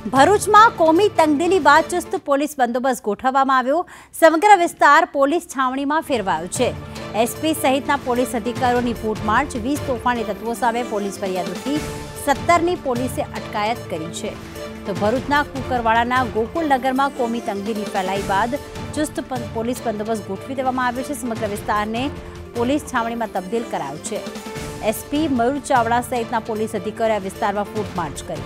ભરૂચમાં કોમી તંગદિલી બાદ ચુસ્ત પોલીસ બંદોબસ્ત ગોઠવવામાં આવ્યો। સમગ્ર વિસ્તાર પોલીસ છાવણીમાં ફેરવાયો છે। એસપી સહિતના પોલીસ અધિકારીઓની ફૂટ માર્ચ 20 તોફાની તત્વો સામે પોલીસ ફરિયાદોથી 17ની પોલીસે અટકાયત કરી છે। તો ભરૂચના કુકરવાડાના ગોકુલનગરમાં કોમી તંગદિલી ફેલાઈ બાદ ચુસ્ત પોલીસ બંદોબસ્ત ગોઠવી દેવામાં આવ્યો છે। સમગ્ર વિસ્તારને પોલીસ છાવણીમાં તબદીલ કરાયો છે। એસપી મયુર ચાવડા સહિતના પોલીસ અધિકારીઓએ વિસ્તારમાં ફૂટ માર્ચ કરી।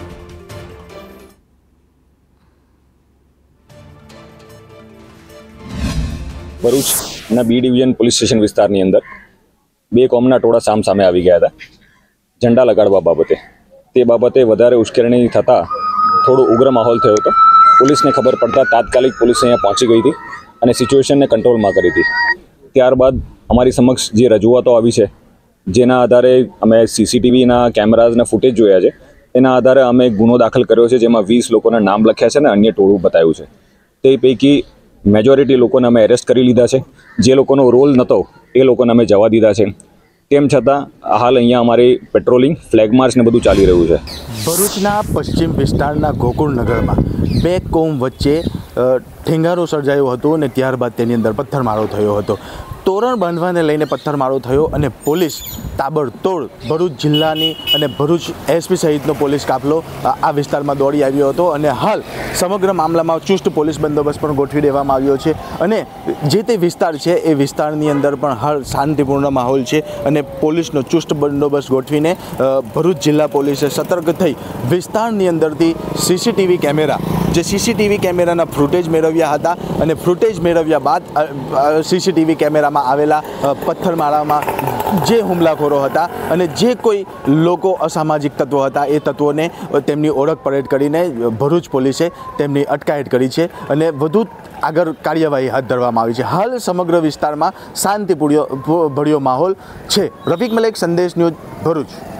ભરૂચના બી ડિવિઝન પોલીસ સ્ટેશન વિસ્તારની અંદર બે કોમના ટોળા સામસામે આવી ગયા હતા ઝંડા લગાડવા બાબતે। તે બાબતે વધારે ઉશ્કેરણી થતાં થોડો ઉગ્ર માહોલ થયો હતો। પોલીસને ખબર પડતા તાત્કાલિક પોલીસ અહીંયા પહોંચી ગઈ હતી અને સિચ્યુએશનને કંટ્રોલમાં કરી હતી। ત્યારબાદ અમારી સમક્ષ જે રજૂઆતો આવી છે, જેના આધારે અમે સીસીટીવીના કેમેરાઝના ફૂટેજ જોયા છે, એના આધારે અમે ગુનો દાખલ કર્યો છે, જેમાં 20 લોકોના નામ લખ્યા છે અને અન્ય ટોળું બતાવ્યું છે। તે પૈકી મેજોરિટી લોકોને અમે એરેસ્ટ કરી લીધા છે। જે લોકોનો રોલ નહોતો એ લોકોને અમે જવા દીધા છે। તેમ છતાં હાલ અહીંયા અમારી પેટ્રોલિંગ, ફ્લેગ માર્ચ ને બધું ચાલી રહ્યું છે। ભરૂચના પશ્ચિમ વિસ્તારના ગોકુળનગરમાં બે કોમ વચ્ચે ઠેંગારો સર્જાયો હતો અને ત્યારબાદ તેની અંદર પથ્થરમારો થયો હતો। તોરણ બાંધવાને લઈને પથ્થરમારો થયો અને પોલીસ તાબડતોડ ભરૂચ જિલ્લાની અને ભરૂચ એસપી સહિતનો પોલીસ કાફલો આ વિસ્તારમાં દોડી આવ્યો હતો અને હાલ સમગ્ર મામલામાં ચુસ્ત પોલીસ બંદોબસ્ત પણ ગોઠવી દેવામાં આવ્યો છે અને જે તે વિસ્તાર છે એ વિસ્તારની અંદર પણ હાલ શાંતિપૂર્ણ માહોલ છે અને પોલીસનો ચુસ્ત બંદોબસ્ત ગોઠવીને ભરૂચ જિલ્લા પોલીસે સતર્ક થઈ વિસ્તારની અંદરથી સીસીટીવી કેમેરા કેમેરાના ફૂટેજ મેળવ્યા હતા અને ફૂટેજ મેળવ્યા બાદ સીસીટીવી કેમેરામાં આવેલા પથ્થરમારામાં જે હુમલાખોરો હતા અને જે કોઈ લોકો અસામાજિક તત્વો હતા એ તત્વોને તેમની ઓળખ પરેડ કરીને ભરૂચ પોલીસે તેમની અટકાયત કરી છે અને વધુ આગળ કાર્યવાહી હાથ ધરવામાં આવી છે। હાલ સમગ્ર વિસ્તારમાં શાંતિભર્યો માહોલ છે। રફીક મલેક, સંદેશ ન્યૂઝ, ભરૂચ।